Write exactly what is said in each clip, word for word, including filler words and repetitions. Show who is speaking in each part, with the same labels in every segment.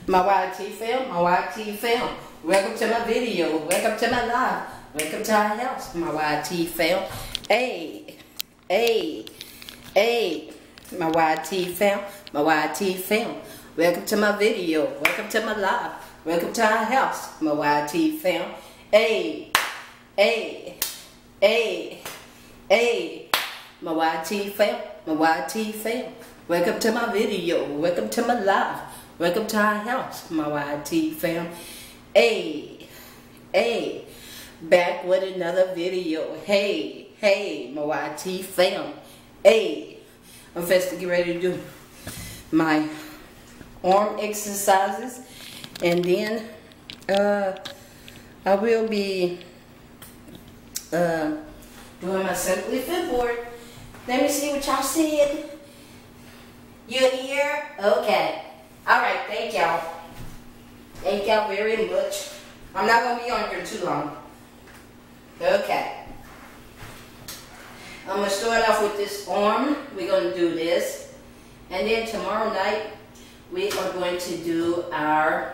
Speaker 1: my Y T film, my Y T film. Welcome to my video. Welcome to my live. Welcome to our house, my Y T film. Hey, hey, hey, my Y T film, my Y T film. Welcome to my video. Welcome to my live. Welcome to our house, my Y T film. Hey, hey, hey, hey, my Y T film, my Y T film. Welcome to my video. Welcome to my live. Welcome to our house, my Y T fam. Hey, hey, back with another video. Hey, hey, my Y T fam. Hey, I'm fast to get ready to do my arm exercises, and then uh, I will be uh, doing my Simply Fit board. Let me see what y'all said. You here? Okay. Alright, thank y'all. Thank y'all very much. I'm not going to be on here too long. Okay. I'm going to start off with this arm. We're going to do this. And then tomorrow night, we are going to do our...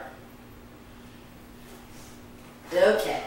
Speaker 1: Okay.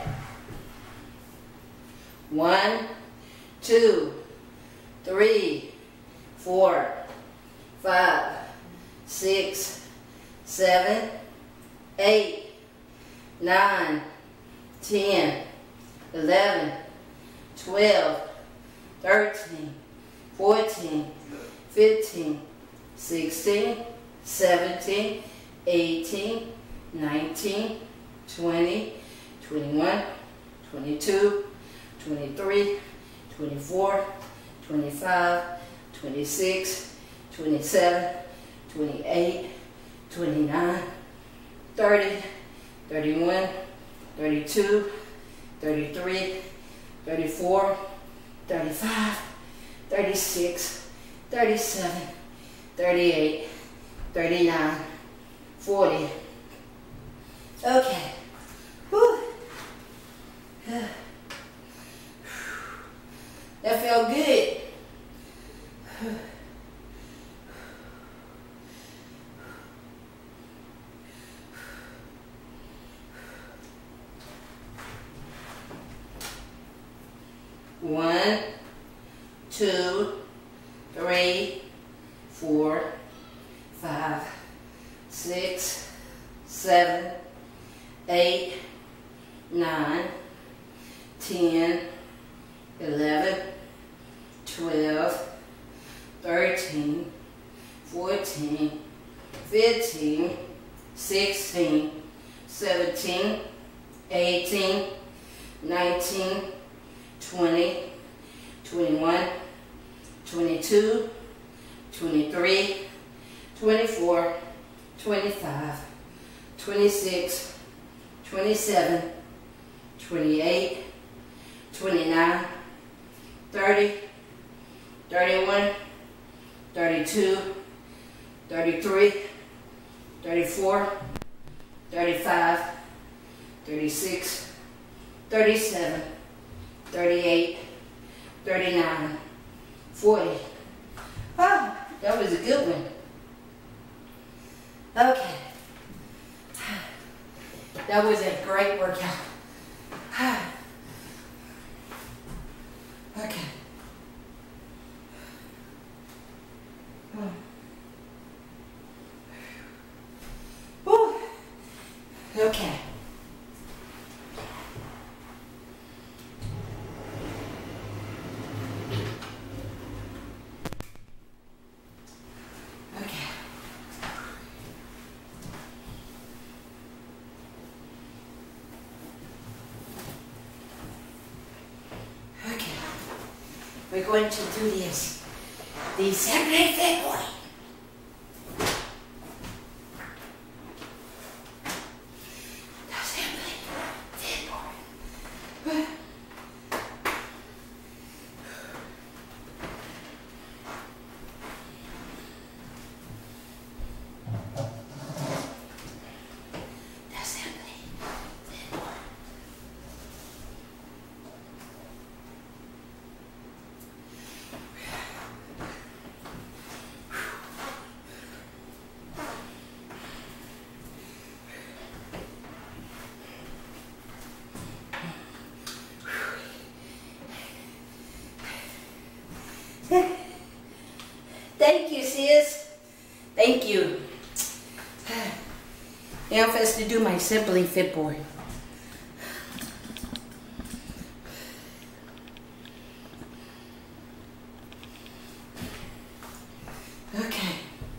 Speaker 1: One, two, three, four, five, six, seven, eight, nine, ten, eleven, twelve, thirteen, fourteen, fifteen, sixteen, seventeen, eighteen, nineteen, twenty, twenty-one, twenty-two, twenty-three, twenty-four, twenty-five, twenty-six, twenty-seven, twenty-eight, twenty-nine, thirty, thirty-one, thirty-two, thirty-three, thirty-four, thirty-five, thirty-six, thirty-seven, thirty-eight, thirty-nine, forty. Okay. Whew. That felt good. One, two, three, four, five, six, seven, eight, nine, ten, eleven, twelve, thirteen, fourteen, fifteen, sixteen, seventeen, eighteen, nineteen, twenty, twenty-one, twenty-two, twenty-three, twenty-four, twenty-five, twenty-six, twenty-seven, twenty-eight, twenty-nine, thirty, thirty-one, thirty-two, thirty-three, thirty-four, thirty-five, thirty-six, thirty-seven, thirty-eight, thirty-nine, forty. Oh, that was a good one. Okay. That was a great workout. Okay. Whew. Okay. We're going to do this. The Simply Fit board. The Simply Fit board. The Simply Fit board. Thank you, sis. Thank you. Now I'm supposed to do my Simply Fit board. Okay.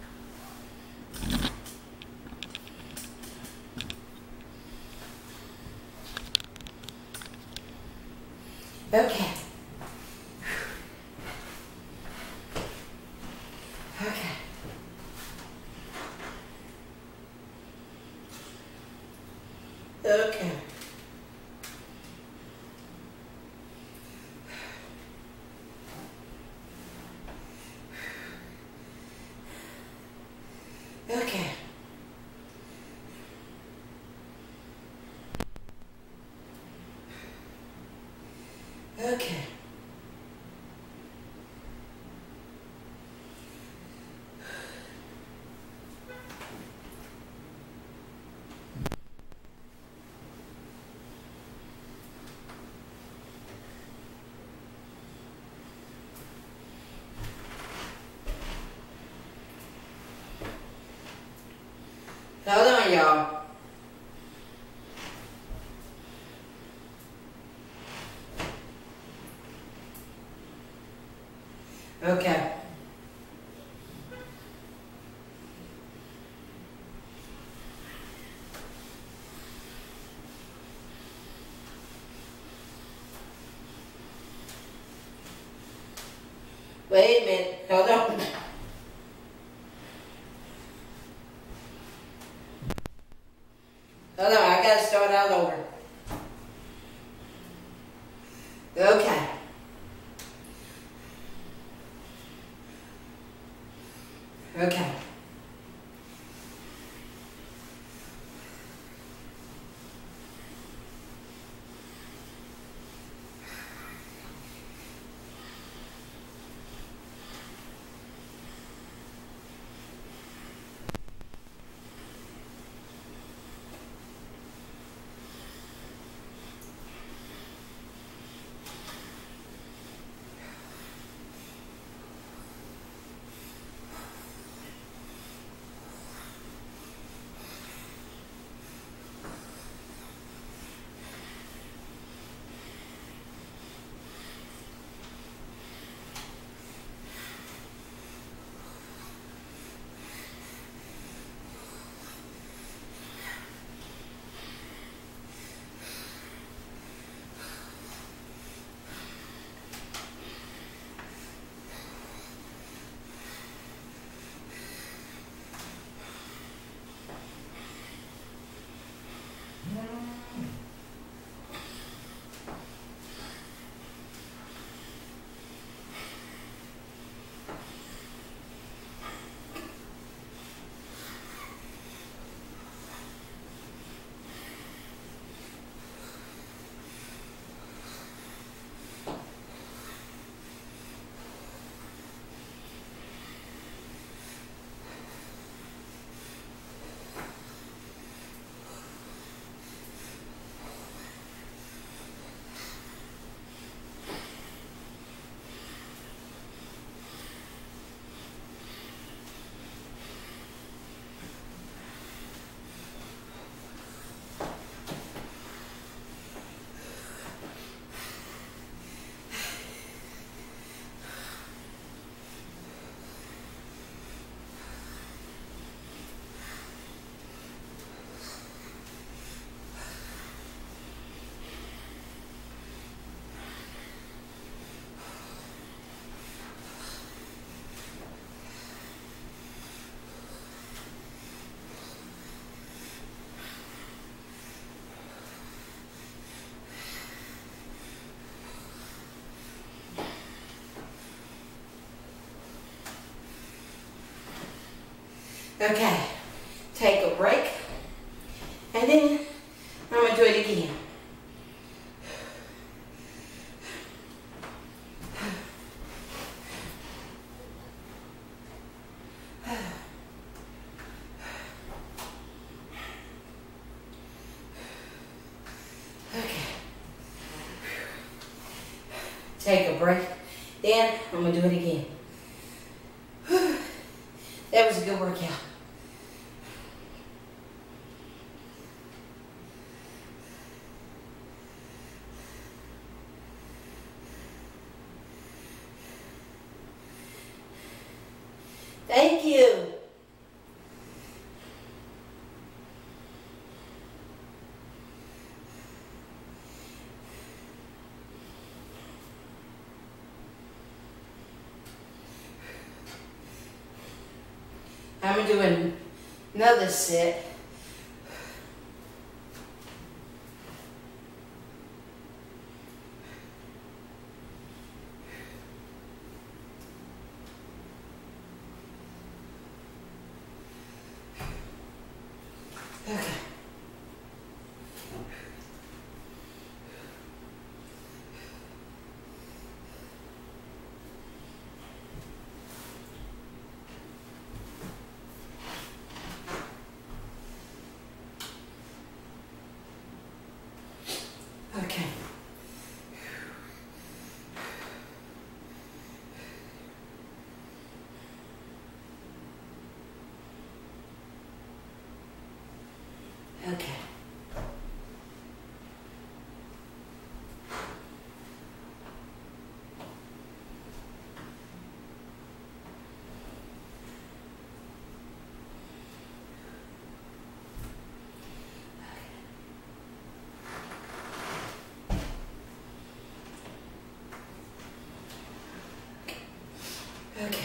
Speaker 1: Okay. Okay. Okay. Okay. Okay. Hold on, y'all. Okay. Wait a minute. Hold on. Hold on, I gotta start all over. Okay. Okay. Okay, take a break, and then I'm gonna do it again. Okay, take a break, then I'm gonna do it again. good workout. Thank you. I'm doing another set. Okay. Okay. Okay. Okay.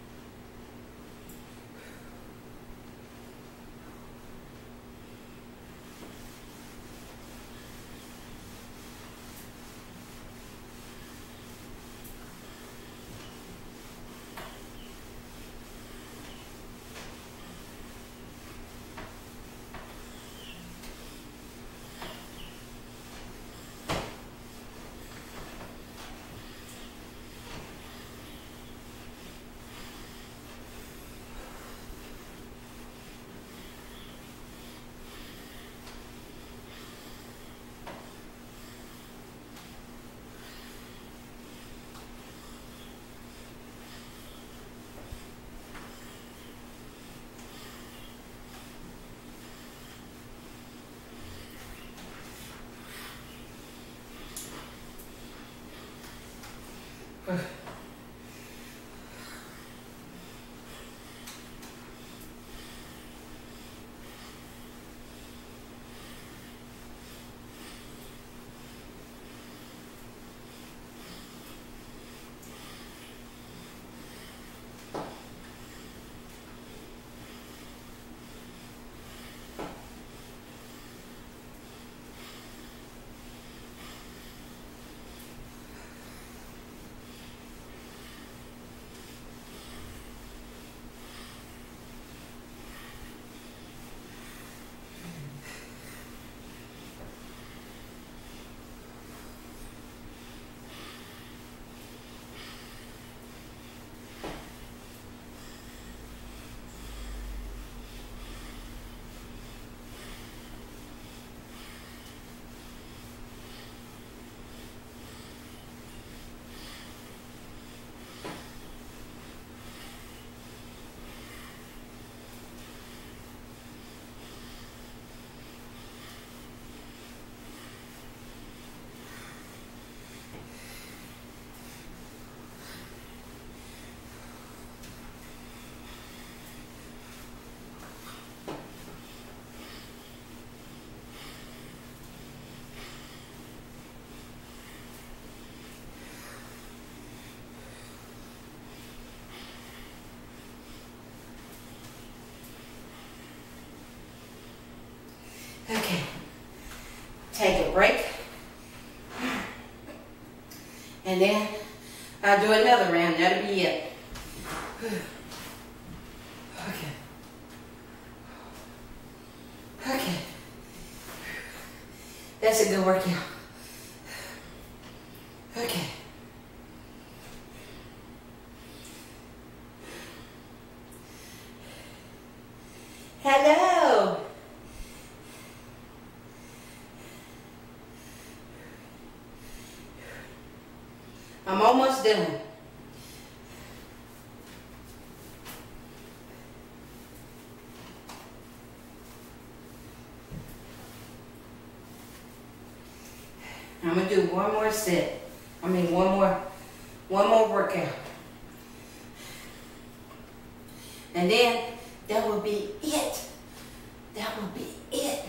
Speaker 1: Okay. Take a break. And then I'll do another round. That'll be it. Okay. Okay. That's a good workout. Okay. Hello. I'm almost done. I'm gonna do one more set. I mean one more, one more workout. And then that will be it. That will be it.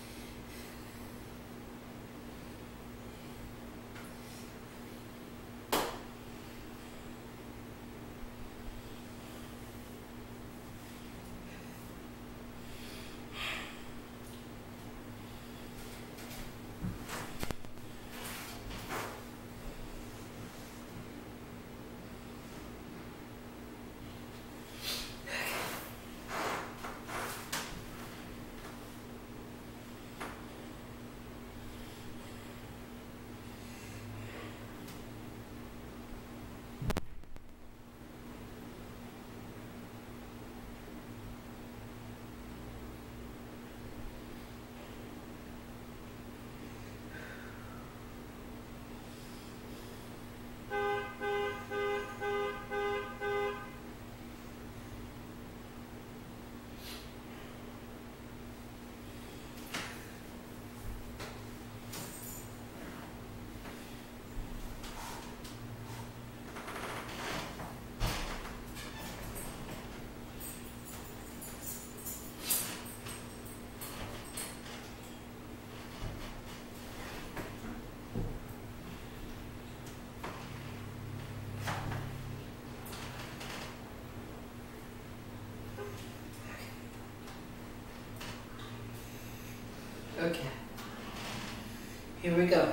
Speaker 1: Okay, here we go.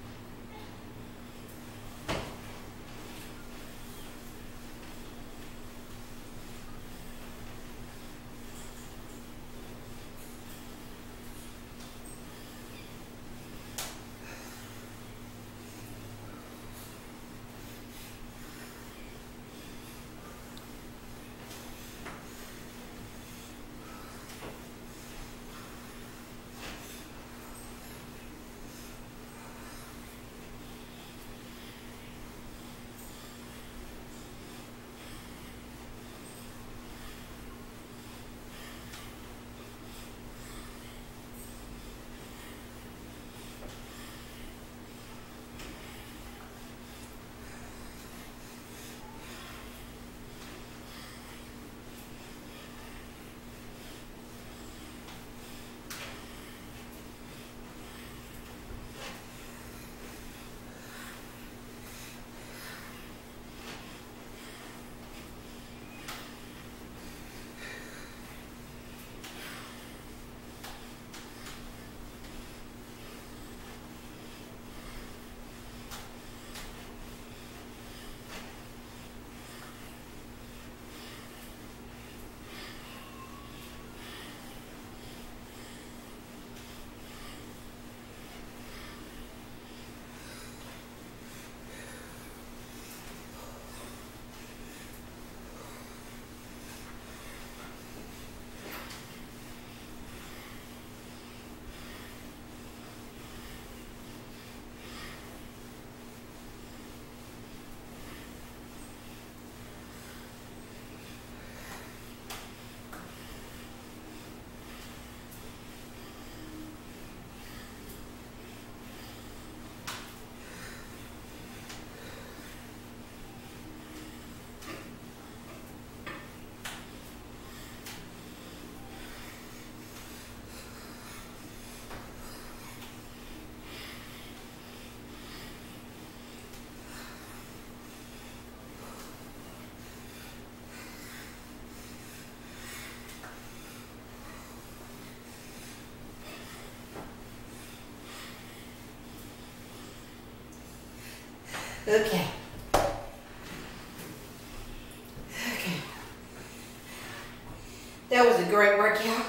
Speaker 1: Okay. Okay. That was a great workout.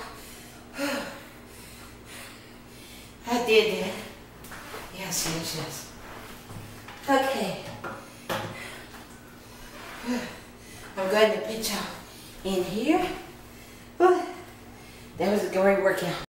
Speaker 1: I did that. Yes, yes, yes. Okay. I'm going to put y'all in here. That was a great workout.